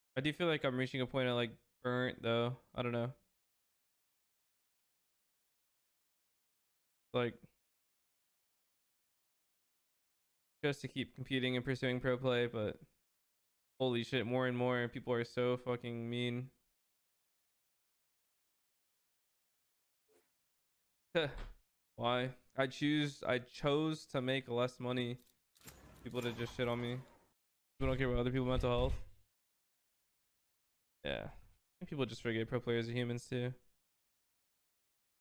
I do feel like I'm reaching a point of like burnt though. I don't know. Like just to keep competing and pursuing pro play, but holy shit, more and more people are so fucking mean. Why? I chose to make less money. People to just shit on me. People don't care about other people's mental health. Yeah. I think people just forget pro players are humans too.